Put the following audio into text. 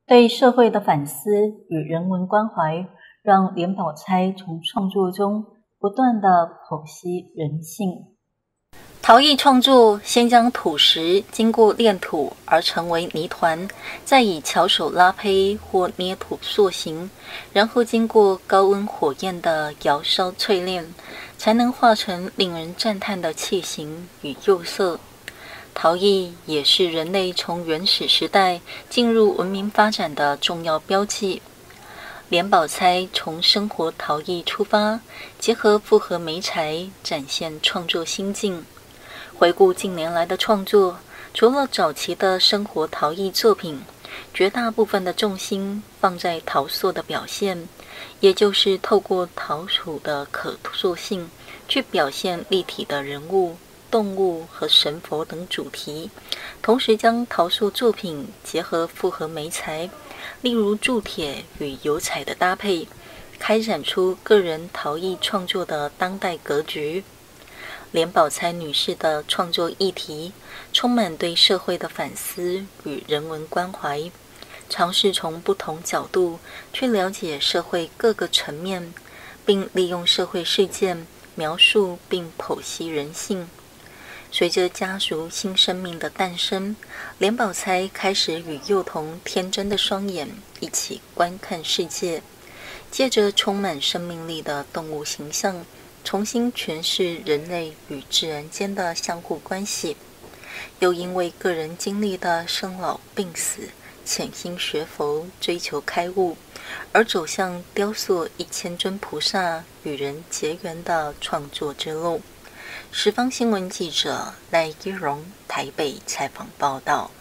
对社会的反思与人文关怀，让连宝钗从创作中不断地剖析人性。陶艺创作先将土石经过炼土而成为泥团，再以巧手拉胚或捏土塑形，然后经过高温火焰的窑烧淬炼，才能化成令人赞叹的器形与釉色。陶艺也是人类从原始时代进入文明发展的重要标记。连宝钗从生活陶艺出发，结合复合媒材，展现创作心境。回顾近年来的创作，除了早期的生活陶艺作品，绝大部分的重心放在陶塑的表现，也就是透过陶土的可塑性，去表现立体的人物、动物和神佛等主题，同时将陶塑作品结合复合媒材，例如铸铁与油彩的搭配，开展出个人陶艺创作的当代格局。连宝钗女士的创作议题充满对社会的反思与人文关怀，尝试从不同角度去了解社会各个层面，并利用社会事件描述并剖析人性。随着家族新生命的诞生，连宝钗开始与幼童天真的双眼一起观看世界，借着充满生命力的动物形象，重新诠释人类与自然间的相互关系。又因为个人经历的生老病死，潜心学佛追求开悟，而走向雕塑1000尊菩萨与人结缘的创作之路。十方新闻记者赖依荣台北采访报道。